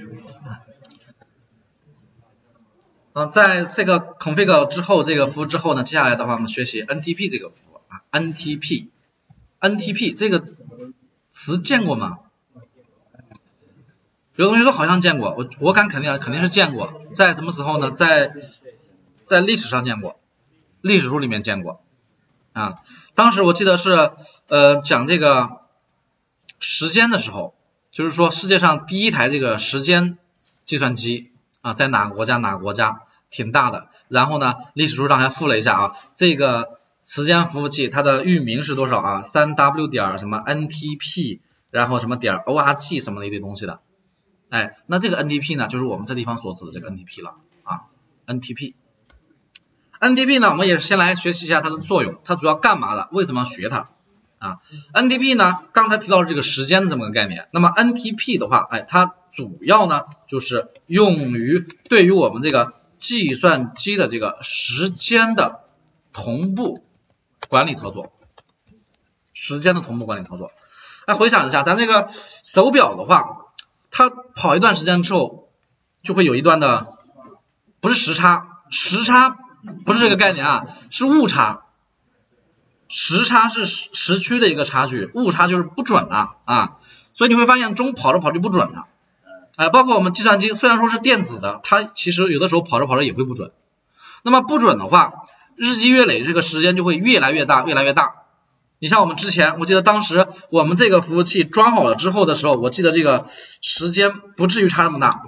在这个 config 之后，这个服务之后呢，接下来的话我们学习 NTP 这个服务啊 ，NTP 这个词见过吗？有同学说好像见过，我敢肯定是见过，在什么时候呢？在历史上见过，历史书里面见过啊。当时我记得是讲这个时间的时候，就是说世界上第一台这个时间计算机啊，在哪个国家挺大的。然后呢，历史书上还附了一下啊，这个时间服务器它的域名是多少啊？3W 点什么 NTP， 然后什么点 ORG 什么的一堆东西的。哎，那这个 NTP 呢，就是我们这地方所指的这个 NTP 了啊 ，NTP 呢，我们也先来学习一下它的作用，它主要干嘛的？为什么要学它啊 ？NTP 呢，刚才提到了这个时间的这么个概念，那么 NTP 的话，哎，它主要呢就是用于对于我们这个计算机的这个时间的同步管理操作，哎，回想一下，咱这个手表的话，它跑一段时间之后，就会有一段的，不是时差不是这个概念啊，是误差。时差是时区的一个差距，误差就是不准了啊。所以你会发现钟跑着跑着就不准了。包括我们计算机虽然说是电子的，它其实有的时候跑着跑着也会不准。那么不准的话，日积月累，这个时间就会越来越大。你像我们之前，我记得当时我们这个服务器装好了之后的时候，我记得这个时间不至于差这么大，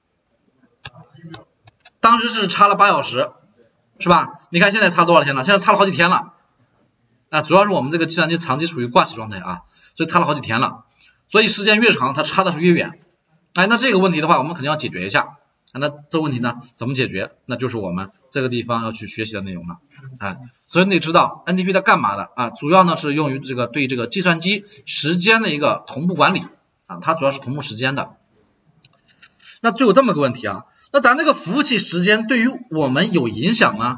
当时是差了8小时，是吧？你看现在差多少天了？现在差了好几天了。主要是我们这个计算机长期处于挂起状态啊，所以差了好几天了。所以时间越长，它差的是越远。那这个问题的话，我们肯定要解决一下。那这问题呢，怎么解决？那就是我们这个地方要去学习的内容了。所以你得知道 NTP 它干嘛的啊？主要呢是用于这个对这个计算机时间的一个同步管理啊，它主要是同步时间的。那就有这么个问题啊，那咱这个服务器时间对于我们有影响吗？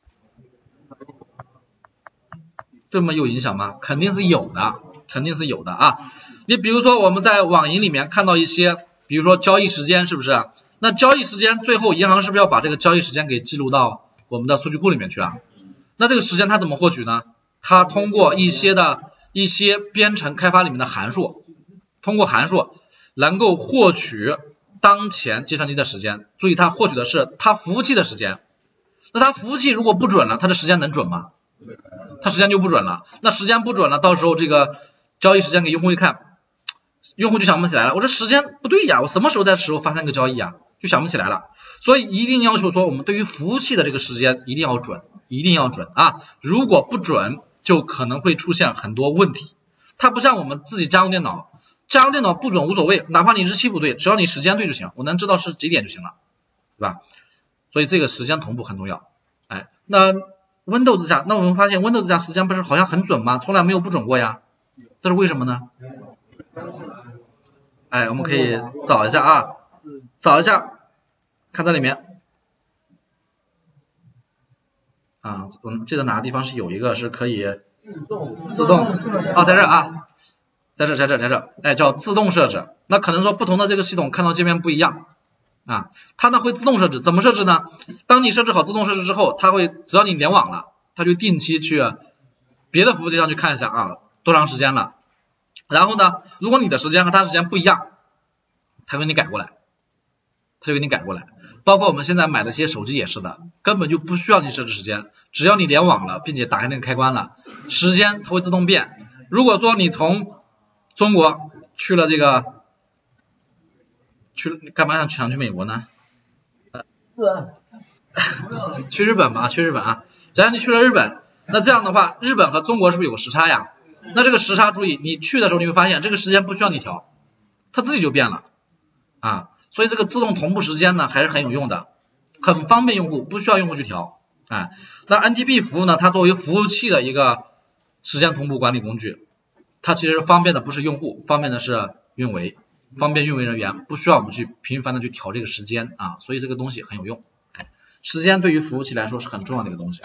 这么有影响吗？肯定是有的啊。你比如说我们在网银里面看到一些，比如说交易时间，是不是？那交易时间最后银行是不是要把这个交易时间给记录到我们的数据库里面去啊？那这个时间它怎么获取呢？它通过一些编程开发里面的函数，通过函数能够获取当前计算机的时间。注意，它获取的是它服务器的时间。那它服务器如果不准了，它的时间能准吗？它时间就不准了。那时间不准了，到时候这个交易时间给用户一看，用户就想不起来了，我这时间不对呀，我什么时候在时候发生个交易啊，就想不起来了。所以一定要求说我们对于服务器的这个时间一定要准啊，如果不准就可能会出现很多问题。它不像我们自己家用电脑不准无所谓，哪怕你日期不对，只要你时间对就行，我能知道是几点就行了，对吧？所以这个时间同步很重要。那 Windows 下，那我们发现 Windows 下时间不是好像很准吗？从来没有不准过呀，这是为什么呢？我们可以找一下，看这里面我们记得哪个地方是有一个是可以自动在这啊，在这叫自动设置。那可能说不同的这个系统看到界面不一样它呢会自动设置，怎么设置呢？当你设置好自动设置之后，它会只要你联网了，它就定期去别的服务器上去看一下多长时间了。然后呢，如果你的时间和它时间不一样，它给你改过来。包括我们现在买的一些手机也是的，根本就不需要你设置时间，只要你联网了，并且打开那个开关了，时间它会自动变。如果说你从中国去了干嘛想去美国呢？去日本啊。假如你去了日本，那这样的话，日本和中国是不是有个时差呀？那这个时差注意，你去的时候你会发现这个时间不需要你调，它自己就变了所以这个自动同步时间呢还是很有用的，很方便用户，不需要用户去调那 NTP 服务呢，它作为服务器的一个时间同步管理工具，它其实方便的不是用户，方便的是运维，方便运维人员，不需要我们去频繁的去调这个时间所以这个东西很有用。时间对于服务器来说是很重要的一个东西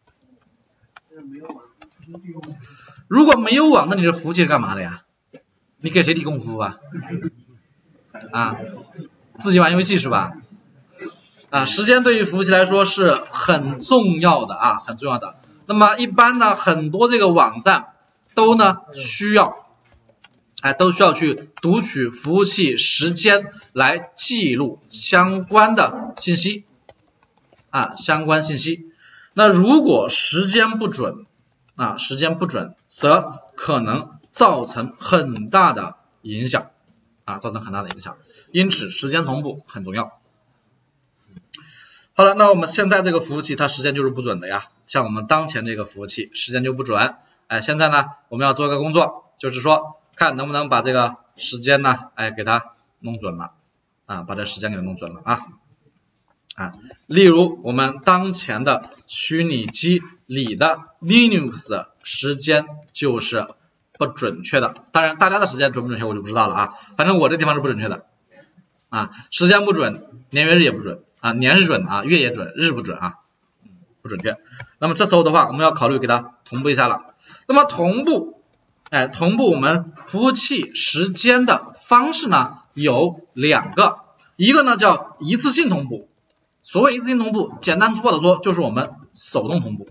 如果没有网，那你这服务器是干嘛的呀？你给谁提供服务自己玩游戏是吧？啊，时间对于服务器来说是很重要的啊，很重要的。那么一般呢，很多这个网站都需要去读取服务器时间来记录相关的信息啊，相关信息。那如果时间不准啊，时间不准，则可能造成很大的影响啊，造成很大的影响。因此，时间同步很重要。好了，那我们现在这个服务器它时间就是不准的呀，像我们当前这个服务器时间就不准。哎，现在呢我们要做一个工作，就是说看能不能把这个时间呢，给它弄准了啊，把这时间给它弄准了啊。例如我们当前的虚拟机里的 Linux 时间就是不准确的，当然大家的时间准不准确我就不知道了啊，反正我这地方是不准确的啊，时间不准，年月日也不准啊，年是准啊，月也准，日不准啊，不准确。那么这时候的话，我们要考虑给它同步一下了。那么同步我们服务器时间的方式呢有两个，一个呢叫一次性同步。所谓一次性同步，简单粗暴的说就是我们手动同步，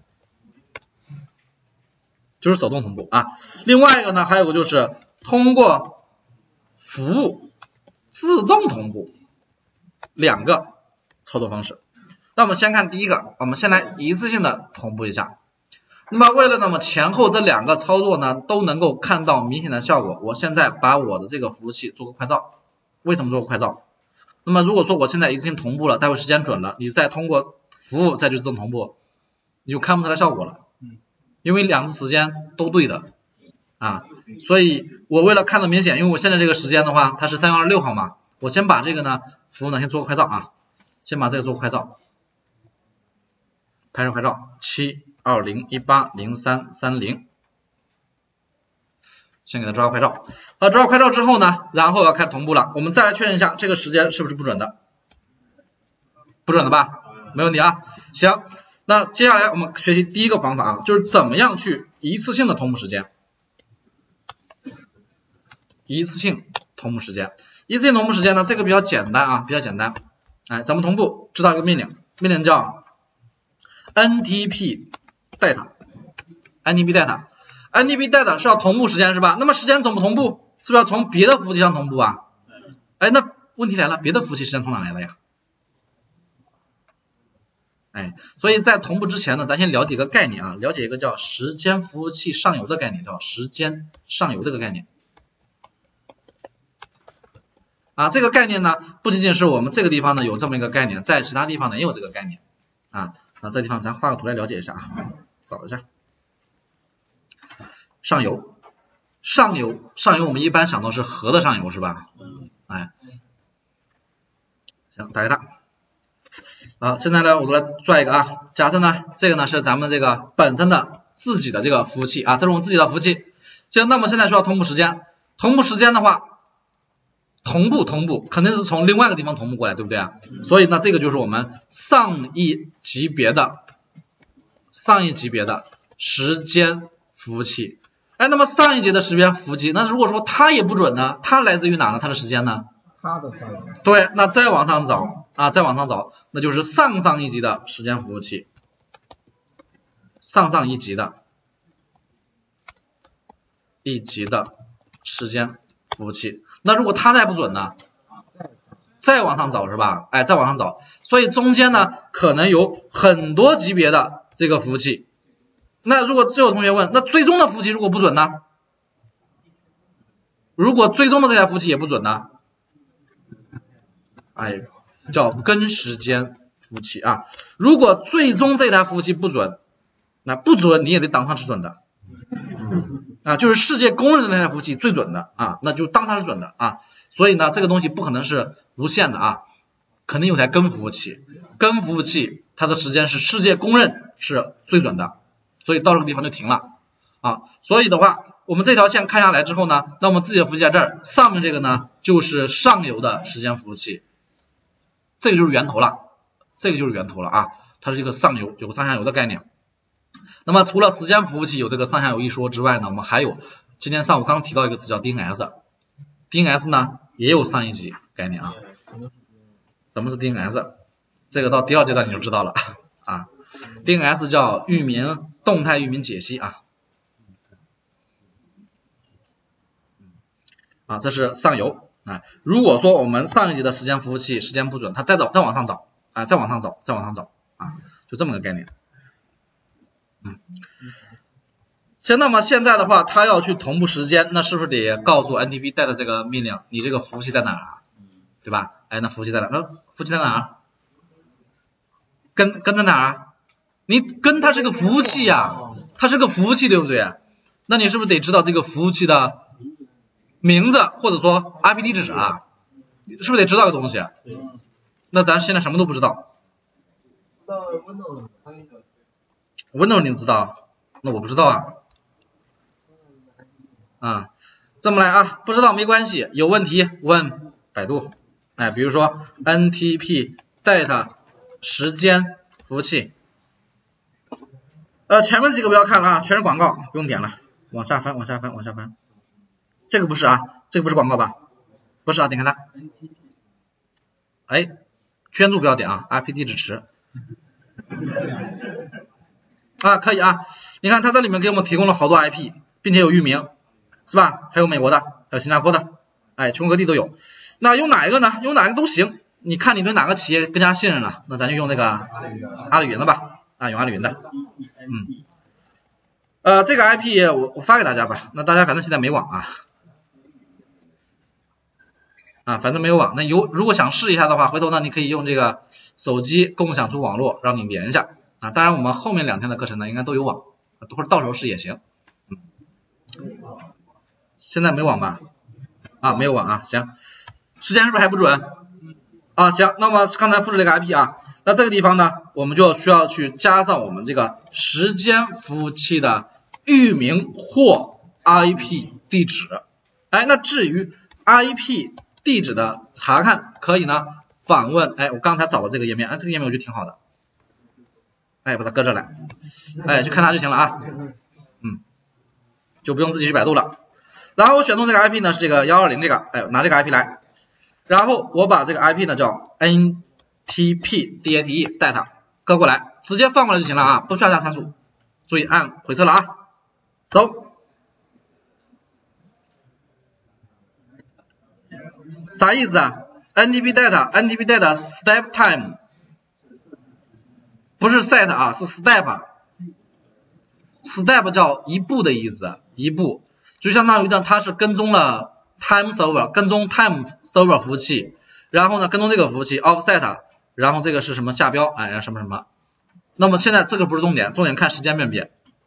啊。另外一个呢，还有个就是通过服务自动同步，两个操作方式。那我们先看第一个，我们先来一次性的同步一下。那么为了前后这两个操作呢都能够看到明显的效果，我现在把我的这个服务器做个快照。为什么做个快照？那么如果说我现在一次性同步了，待会时间准了，你再通过服务再去自动同步，你就看不出来效果了，因为两次时间都对的啊。所以我为了看得明显，因为我现在这个时间的话它是3月26号嘛，我先把这个服务先做个快照啊，先把这个做个快照，拍摄快照720180330，先给它抓个快照。好，抓个快照之后呢，然后要开始同步了。我们再来确认一下这个时间是不是不准的？不准的吧？没问题啊。行，那接下来我们学习第一个方法啊，就是怎么样去一次性的同步时间。一次性同步时间呢，这个比较简单啊，比较简单。咱们同步知道一个命令，命令叫 NTP data。NTP data 是要同步时间是吧？那么时间怎么同步？是不是要从别的服务器上同步啊？那问题来了，别的服务器时间从哪来的呀？所以在同步之前呢，咱先了解一个概念啊，了解一个叫时间服务器上游的概念，叫时间上游这个概念。这个概念呢，不仅仅是我们这个地方呢有这么一个概念，在其他地方呢也有这个概念啊。那这地方咱画个图来了解一下啊，找一下。上游我们一般想到是河的上游是吧？行，打开它。好，现在呢我来拽一个啊，假设呢这个呢是咱们这个本身的自己的这个服务器啊，这是我们自己的服务器。行，那么现在需要同步时间，同步时间的话，同步肯定是从另外一个地方同步过来，对不对啊？所以呢这个就是我们上一级别的时间服务器。那么上一节的时间服务器，那如果说它也不准呢，它来自于哪呢？它的时间呢？ 它的范围。 对，那再往上找啊，那就是上一级的时间服务器，上一级的时间服务器。那如果它再不准呢？再往上找是吧？再往上找，所以中间呢可能有很多级别的这个服务器。那如果就有同学问，那最终的服务器如果不准呢？如果最终的这台服务器也不准呢？叫跟时间服务器啊。如果最终这台服务器不准，那不准你也得当它是准的就是世界公认的那台服务器最准的啊，那就当它是准的啊。所以呢，这个东西不可能是无限的啊，肯定有台跟服务器，跟服务器它的时间是世界公认是最准的。所以到这个地方就停了啊。所以的话，我们这条线看下来之后呢，那我们自己的服务器在这儿，上面这个呢就是上游的时间服务器，这个就是源头了，啊，它是一个上游，有个上下游的概念。那么除了时间服务器有这个上下游一说之外呢，我们还有今天上午刚提到一个词叫 DNS 呢也有上一级概念啊。 什么是 DNS？ 这个到第二阶段你就知道了啊。DNS 叫域名动态域名解析啊。啊，这是上游啊。如果说我们上一级的时间服务器时间不准，它再往上找啊，再往上找啊，就这么个概念。行，那么现在的话，它要去同步时间，那是不是得告诉 NTP 带的这个命令，你这个服务器在哪啊？对吧？哎，那服务器在哪？那服务器在哪？跟在哪啊？你跟它是个服务器呀，它是个服务器，对不对？那你是不是得知道这个服务器的名字或者说 IP 地址啊？是不是得知道个东西？那咱现在什么都不知道。Windows 你知道？那我不知道啊。啊，这么来啊，不知道没关系，有问题问百度。哎，比如说 NTP data 时间服务器。前面几个不要看了啊，全是广告，不用点了，往下翻。这个不是啊，这个不是广告吧？不是啊，点开它。哎，圈注不要点啊 ，IP 地址池。啊，可以啊，你看它这里面给我们提供了好多 IP， 并且有域名，是吧？还有美国的，还有新加坡的，哎，全国各地都有。那用哪一个呢？用哪个都行，你看你对哪个企业更加信任了，那咱就用那个阿里云的吧，啊，用阿里云的。这个 IP 我发给大家吧，那大家反正现在没网啊，反正没有网，那如果想试一下的话，回头呢你可以用这个手机共享出网络，让你连一下啊。当然我们后面2天的课程呢应该都有网，或者到时候试也行。现在没网吧？啊，没有网啊，行。时间是不是还不准？啊，行，那么刚才复制了一个 IP 啊，那这个地方呢，我们就需要去加上我们这个时间服务器的域名或 IP 地址。哎，那至于 IP 地址的查看，可以呢访问，哎，我刚才找的这个页面，哎，这个页面我觉得挺好的，哎，把它搁这来，哎，去看它就行了啊，就不用自己去百度了。然后我选中这个 IP 呢是这个120这个，哎，拿这个 IP 来。然后我把这个 IP 呢叫 NTP DATE data 搁过来，直接放过来就行了啊，不需要加参数。注意按回车了啊，走。啥意思啊 ？NTP data step time 不是 set 啊，是 step。step 叫一步的意思，一步就相当于呢，它是跟踪了。time server 跟踪 time server 服务器，然后呢跟踪这个服务器 offset， 然后这个是什么下标，哎，什么。那么现在这个不是重点，重点看时间变不变，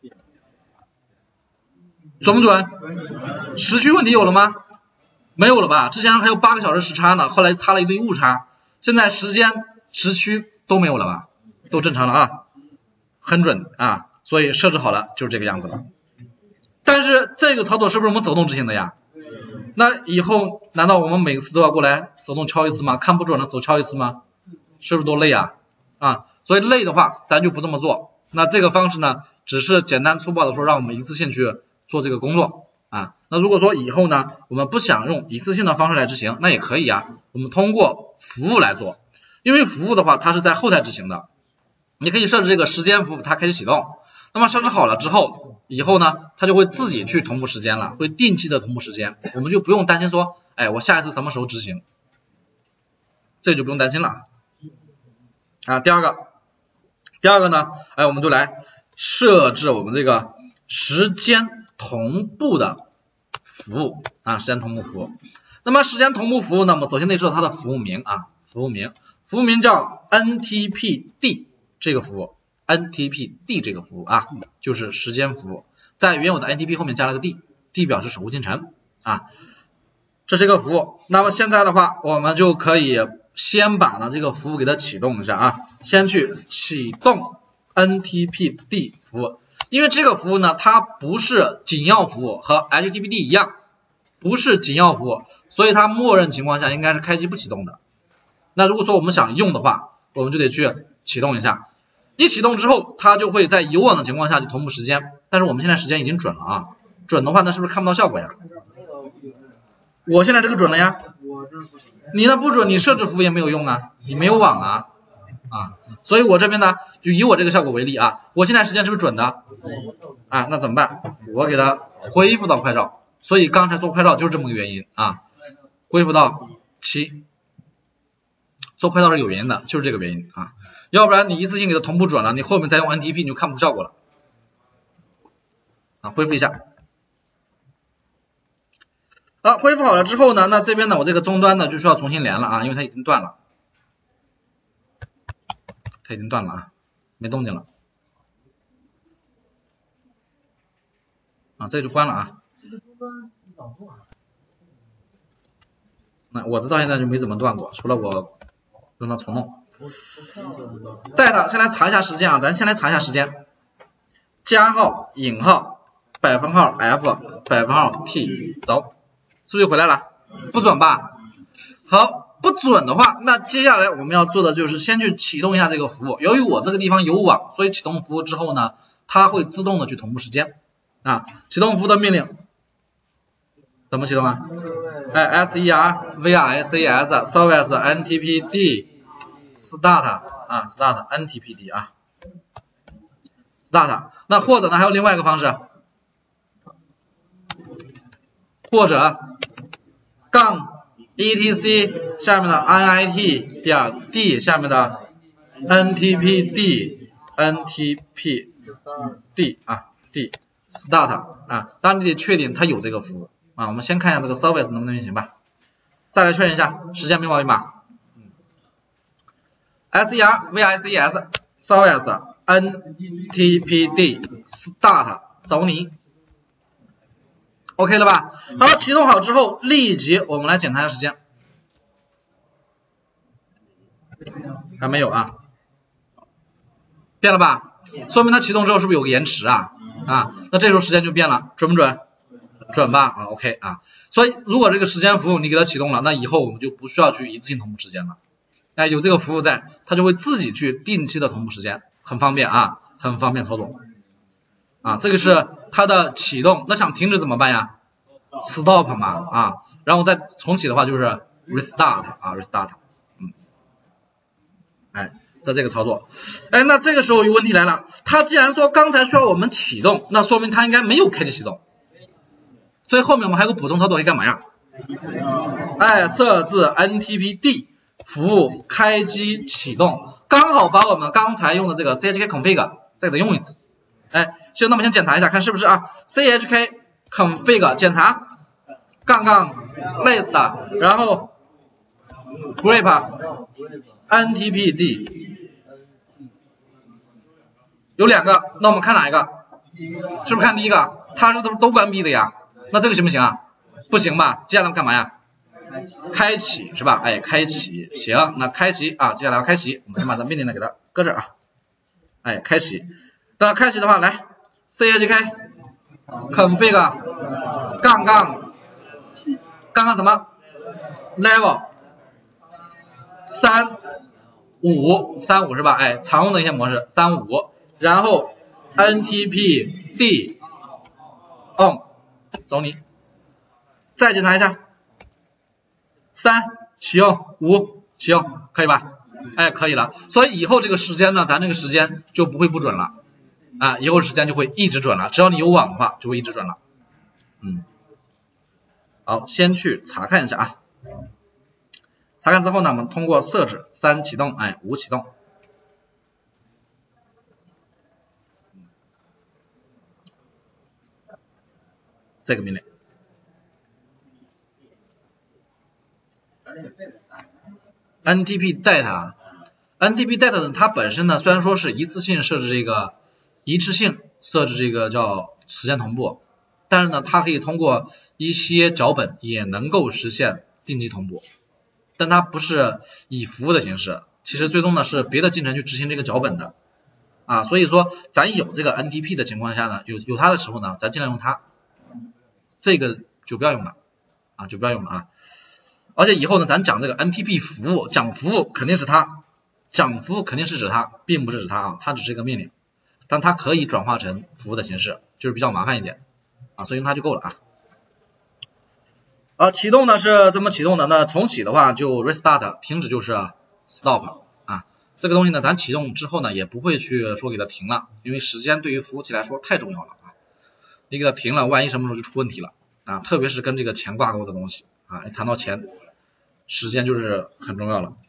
准不准？时区问题有了吗？没有了吧？之前还有8个小时时差呢，后来插了一堆误差，现在时区都没有了吧？都正常了啊，很准啊，所以设置好了就是这个样子了。但是这个操作是不是我们手动执行的呀？那以后难道我们每次都要过来手动敲一次吗？看不准了手敲一次吗？是不是多累啊？所以累的话咱就不这么做。那这个方式呢只是简单粗暴的说让我们一次性去做这个工作啊。那如果说以后呢我们不想用一次性的方式来执行，那也可以啊，我们通过服务来做。因为服务的话它是在后台执行的，你可以设置这个时间服务它开始启动，那么设置好了之后，以后呢它就会自己去同步时间了，会定期的同步时间，我们就不用担心说，哎，我下一次什么时候执行，这就不用担心了啊。第二个呢，哎，我们就来设置我们这个时间同步的服务啊，时间同步服务。那么时间同步服务呢，我们首先得知道它的服务名啊，服务名叫 NTPD 这个服务。NTPD 这个服务啊，就是时间服务，在原有的 NTP 后面加了个 D 表示守护进程啊，这是一个服务。那么现在的话，我们就可以先把呢这个服务给它启动一下啊，先去启动 NTPD 服务，因为这个服务呢，它不是紧要服务，和 HTTPD 一样，不是紧要服务，所以它默认情况下应该是开机不启动的。那如果说我们想用的话，我们就得去启动一下。一启动之后，它就会在有网的情况下就同步时间，但是我们现在时间已经准了啊，准的话那是不是看不到效果呀？我现在这个准了呀， 你的不准，你设置服务也没有用啊，你没有网啊。所以我这边呢，就以我这个效果为例啊，我现在时间是不是准的？啊，那怎么办？我给它恢复到快照，所以刚才做快照就是这么个原因啊，恢复到7，做快照是有原因的，就是这个原因啊，要不然你一次性给它同步准了，你后面再用 NTP 你就看不出效果了啊，恢复一下。好，恢复好了之后呢，那这边呢，我这个终端呢就需要重新连了啊，因为它已经断了。它已经断了啊，没动静了啊，这就关了啊。那我的到现在就没怎么断过，除了我让它重弄。带它先来查一下时间啊，咱先来查一下时间。加号、引号、百分号 F、百分号 T， 走，是不是就回来了？不准吧？好。不准的话，那接下来我们要做的就是先去启动一下这个服务。由于我这个地方有网，所以启动服务之后呢，它会自动的去同步时间啊。启动服务的命令怎么启动啊？ser VRCS service NTPD start 啊 start NTPD 啊 start。那或者呢还有另外一个方式，或者杠etc 下面的 init 点 d 下面的 ntpd 啊 d start 啊，当然你得确定它有这个服务啊。我们先看一下这个 service 能不能运行吧，再来确认一下时间没毛病吧。ser VRCS service NTPD start 走你。OK 了吧？好，启动好之后，立即我们来检查一下时间。还没有啊？变了吧？说明它启动之后是不是有个延迟啊？那这时候时间就变了，准不准？准吧？OK 啊。所以如果这个时间服务你给它启动了，那以后我们就不需要去一次性同步时间了。有这个服务在，它就会自己去定期的同步时间，很方便啊，很方便操作啊。这个是它的启动，那想停止怎么办呀？Stop 嘛然后再重启的话就是 Restart 啊 Restart， 这个操作，那这个时候有问题来了，它既然说刚才需要我们启动，那说明它应该没有开启启动，所以后面我们还有个补充操作可以干嘛呀？设置 NTPD 服务开机启动，刚好把我们刚才用的这个 chk config 再给它用一次。行，那我们先检查一下，看是不是啊 ？chk config 检查杠杠 list， 然后 grep NTPD 有2个，那我们看哪一个？是不是看第一个？它是都关闭的呀，那这个行不行啊？不行吧？接下来干嘛呀？开启是吧？开启行，那开启啊，接下来要开启，我们先把这命令呢给它搁这儿啊。开启，那开启的话，来 chk config 杠杠什么 level 35是吧？常用的一些模式35，然后 ntpd on 走你，再检查一下，3启用5启用，可以吧？可以了。所以以后这个时间呢，咱这个时间就不会不准了以后时间就会一直准了，只要你有网的话就会一直准了。好，先去查看一下啊。查看之后呢，我们通过设置3启动5启动。这个命令NTP data NTP data 呢，它本身呢虽然说是一次性设置这个叫时间同步，但是呢它可以通过一些脚本也能够实现定期同步，但它不是以服务的形式，其实最终呢是别的进程去执行这个脚本的所以说咱有这个 NTP 的情况下呢，有它的时候呢，咱尽量用它，这个就不要用了就不要用了而且以后呢，咱讲这个 NTP 服务，讲服务肯定是它，讲服务肯定是指它，并不是指它它只是一个命令，但它可以转化成服务的形式，就是比较麻烦一点所以用它就够了启动呢是这么启动的，那重启的话就 restart， 停止就是 stop 啊。这个东西呢，咱启动之后呢，也不会去说给它停了，因为时间对于服务器来说太重要了啊。你给它停了，万一什么时候就出问题了啊，特别是跟这个钱挂钩的东西啊，谈到钱，时间就是很重要了。